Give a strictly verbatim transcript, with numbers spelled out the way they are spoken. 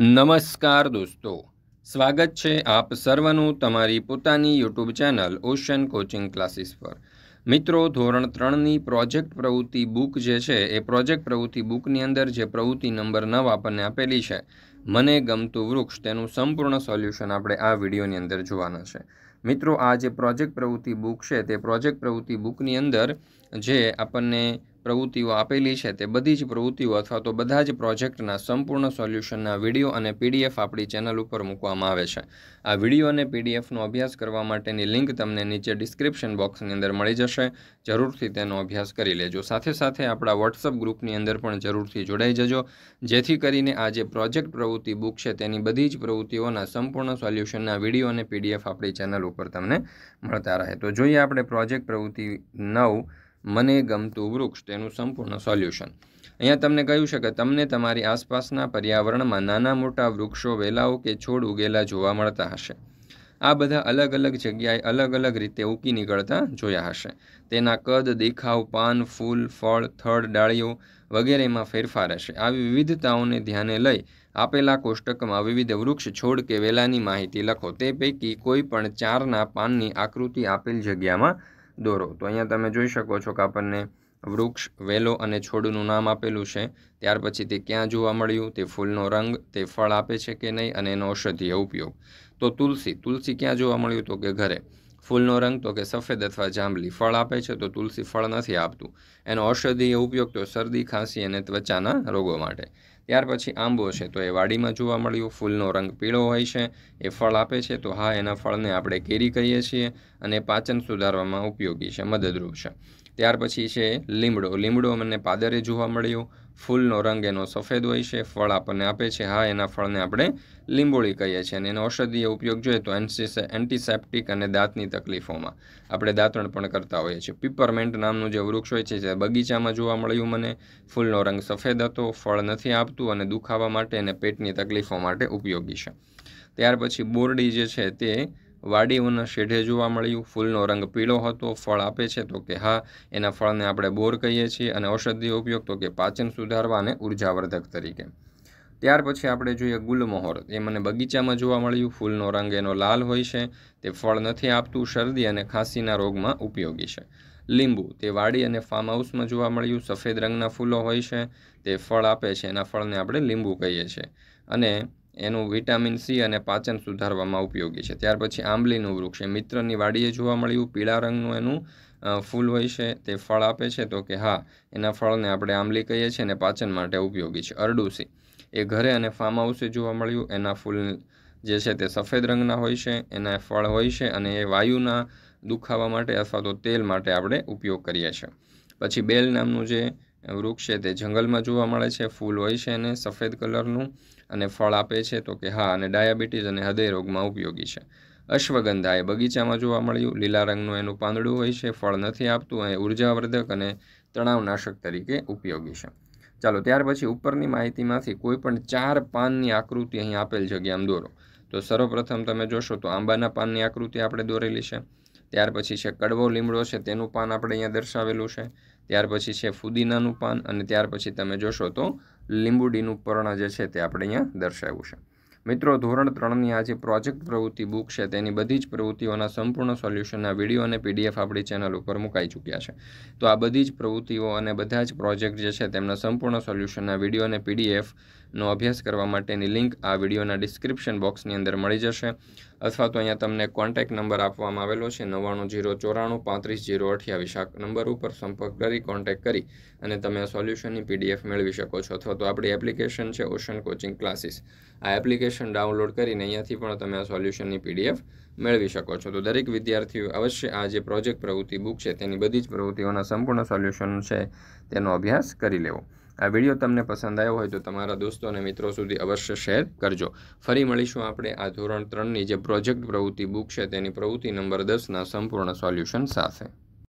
નમસ્કાર દોસ્તો, સ્વાગત છે આપ સર્વનું તમારી પોતાની YouTube channel ocean coaching classes પર। મિત્રો, ધોરણ ત્રણની પ્રોજેક્ટ પ્રવૃત્તિ બુક જે છે એ પ્રોજેક્ટ પ્રવૃત્તિ બુકની અંદર જે પ્રવૃત્તિ નંબર નવ આપણને આપેલી છે, મને ગમતું વૃક્ષ, તેનું સંપૂર્ણ સોલ્યુશન આપણે આ વિડીયોની અંદર જોવાના છે। મિત્રો, આ જે પ્રોજેક્ટ પ્રવૃત્તિ બુક છે તે પ્રોજેક્ટ પ્રવૃત્તિ બુકની અંદર જે આપણને પ્રવૃત્તિઓ આપેલી છે તે બધી જ પ્રવૃત્તિઓ અથવા તો બધા જ પ્રોજેક્ટના સંપૂર્ણ સોલ્યુશનના વિડીયો અને પીડીએફ આપણી ચેનલ ઉપર મૂકવામાં આવે છે। આ વિડીયો અને પીડીએફનો અભ્યાસ કરવા માટેની લિંક તમને નીચે ડિસ્ક્રિપ્શન બોક્સની અંદર મળી જશે। જરૂરથી તેનો અભ્યાસ કરી લેજો। સાથે સાથે આપણા વોટ્સઅપ ગ્રુપની અંદર પણ જરૂરથી જોડાઈ જજો, જેથી કરીને આ જે પ્રોજેક્ટ પ્રવૃત્તિ બુક છે તેની બધી જ પ્રવૃત્તિઓના સંપૂર્ણ સોલ્યુશનના વિડીયો અને પીડીએફ આપણી ચેનલ ઉપર તમને મળતા રહે। તો જોઈએ આપણે પ્રોજેક્ટ પ્રવૃત્તિ નવ, મને ગમતું વૃક્ષ, તેનું સંપૂર્ણ સોલ્યુશન। અહીંયા તમને કહ્યું છે કે તમને તમારી આસપાસના પર્યાવરણમાં નાના મોટા વૃક્ષો, વેલાઓ કે છોડ ઉગેલા જોવા મળતા હશે। આ બધા અલગ અલગ જગ્યાએ અલગ અલગ રીતે ઉકી નીકળતા જોયા હશે। તેના કદ, દેખાવ, પાન, ફૂલ, ફળ, થડ, ડાળીઓ વગેરેમાં ફેરફાર હશે। આવી વિવિધતાઓને ધ્યાને લઈ આપેલા કોષ્ટકમાં વિવિધ વૃક્ષ, છોડ કે વેલાની માહિતી લખો। તે પૈકી કોઈ પણ ચારના પાનની આકૃતિ આપેલ જગ્યામાં દોરો। તો અહીંયા તમે જોઈ શકો છો કે આપણને વૃક્ષ, વેલો અને છોડનું નામ આપેલું છે। ત્યાર પછી તે ક્યાં જોવા મળ્યું, તે ફૂલનો રંગ, તે ફળ આપે છે કે નહીં અને એનો ઔષધીય ઉપયોગ। તો તુલસી, તુલસી ક્યાં જોવા મળ્યું, તો કે ઘરે। ફૂલનો રંગ તો કે સફેદ અથવા જાંબલી। ફળ આપે છે તો તુલસી ફળ નથી આપતું। એનો ઔષધીય ઉપયોગ તો શરદી, ખાંસી અને ત્વચાના રોગો માટે। ત્યાર પછી આંબો છે તો એ વાડીમાં જોવા મળ્યું। ફૂલનો રંગ પીળો હોય છે, એ ફળ આપે છે તો હા, એના ફળને આપણે કેરી કહીએ છીએ અને પાચન સુધારવામાં ઉપયોગી છે, મદદરૂપ છે। ત્યાર પછી છે લીમડો, લીમડો મને પાદરે જોવા મળ્યો। ફૂલનો રંગ એનો સફેદ હોય છે, ફળ આપણને આપે છે, હા, એના ફળને આપણે લીંબોળી કહીએ છીએ અને એનો ઔષધીય ઉપયોગ જોઈએ તો એન્ટીસેપ્ટિક અને દાંતની તકલીફોમાં આપણે દાંતણ પણ કરતા હોઈએ છીએ। પીપરમેન્ટ નામનું જે વૃક્ષ હોય છે જે બગીચામાં જોવા મળ્યું મને। ફૂલનો રંગ સફેદ હતો, ફળ નથી આપતું અને દુખાવા માટે અને પેટની તકલીફો માટે ઉપયોગી છે। ત્યાર પછી બોરડી જે છે તે વાડીઓના શેઢે જોવા મળ્યું। ફૂલનો રંગ પીળો હતો, ફળ આપે છે તો કે હા, એના ફળને આપણે બોર કહીએ છીએ અને ઔષધીય ઉપયોગ તો કે પાચન સુધારવા અને ઉર્જાવર્ધક તરીકે। ત્યાર પછી આપણે જોઈએ ગુલમોહર, એ મને બગીચામાં જોવા મળ્યું। ફૂલનો રંગ એનો લાલ હોય છે, તે ફળ નથી આપતું, શરદી અને ખાંસીના રોગમાં ઉપયોગી છે। લીંબુ, તે વાડી અને ફાર્મ હાઉસમાં જોવા મળ્યું। સફેદ રંગના ફૂલો હોય છે, તે ફળ આપે છે, એના ફળને આપણે લીંબુ કહીએ છીએ અને એનું વિટામિન સી અને પાચન સુધારવામાં ઉપયોગી છે। ત્યાર પછી આંબલીનું વૃક્ષ, એ મિત્રની વાડીએ જોવા મળ્યું। પીળા રંગનું એનું ફૂલ હોય છે, તે ફળ આપે છે તો કે હા, એના ફળને આપણે આંબલી કહીએ છીએ અને પાચન માટે ઉપયોગી છે। અરડુસી, એ ઘરે અને ફાર્મ હાઉસે જોવા મળ્યું। એના ફૂલ જે છે તે સફેદ રંગના હોય છે, એના ફળ હોય છે અને એ વાયુના દુખાવા માટે અથવા તો તેલ માટે આપણે ઉપયોગ કરીએ છીએ। પછી બેલ નામનું જે વૃક્ષ છે તે જંગલમાં જોવા મળે છે। ફૂલ હોય છે એને સફેદ કલરનું અને ફળ આપે છે તો કે હા, અને ડાયાબિટીસ અને હૃદય રોગમાં ઉપયોગી છે। અશ્વગંધા, એ બગીચામાં જોવા મળ્યું। લીલા રંગનું એનું પાંદડું હોય છે, ફળ નથી આપતું અને ઉર્જાવર્ધક અને તણાવનાશક તરીકે ઉપયોગી છે। ચાલો, ત્યાર પછી ઉપરની માહિતીમાંથી કોઈ પણ ચાર પાનની આકૃતિ અહીં આપેલ જગ્યામાં દોરો। તો સર્વપ્રથમ તમે જોશો તો આંબાના પાનની આકૃતિ આપણે દોરેલી છે। ત્યાર પછી છે કડવો લીમડો છે, તેનું પાન આપણે અહીંયા દર્શાવેલું છે। ત્યાર પછી છે ફુદીનાનું પાન અને ત્યાર પછી તમે જોશો તો લીંબુડીનું પર્ણ જે છે તે આપણે અહીંયા દર્શાવ્યું છે। મિત્રો, ધોરણ ત્રણની આ જે પ્રોજેક્ટ પ્રવૃત્તિ બુક છે તેની બધી જ પ્રવૃત્તિઓના સંપૂર્ણ સોલ્યુશનના વિડીયો અને પીડીએફ આપણી ચેનલ ઉપર મુકાઈ ચૂક્યા છે। તો આ બધી જ પ્રવૃત્તિઓ અને બધા જ પ્રોજેક્ટ જે છે તેમના સંપૂર્ણ સોલ્યુશનના વિડીયો અને પીડીએફનો અભ્યાસ કરવા માટેની લિંક આ વિડીયોના ડિસ્ક્રિપ્શન બોક્સની અંદર મળી જશે, અથવા તો અહીંયા તમને કોન્ટેક્ટ નંબર આપવામાં આવેલો છે નવ્વાણું જીરો ચોરાણું પાંત્રીસ જીરો અઠ્યાવીસ। આ નંબર ઉપર સંપર્ક કરી કોન્ટેક્ટ કરી અને તમે આ સોલ્યુશનની પીડીએફ મેળવી શકો છો, અથવા તો આપણી એપ્લિકેશન છે ઓશન કોચિંગ ક્લાસીસ, આ એપ્લિકેશન ડાઉનલોડ કરીને અહીંયાથી પણ તમે આ સોલ્યુશનની પીડીએફ મેળવી શકો છો। તો દરેક વિદ્યાર્થીઓ અવશ્ય આ જે પ્રોજેક્ટ પ્રવૃત્તિ બુક છે તેની બધી જ પ્રવૃત્તિઓના સંપૂર્ણ સોલ્યુશન છે તેનો અભ્યાસ કરી લેવો। આ વિડીયો તમને પસંદ આવ્યો હોય તો તમારા દોસ્તો અને મિત્રો સુધી અવશ્ય શેર કરજો। ફરી મળીશું આપણે આ ધોરણ ત્રણની જે પ્રોજેક્ટ પ્રવૃત્તિ બુક છે તેની પ્રવૃત્તિ નંબર દસના સંપૂર્ણ સોલ્યુશન સાથે।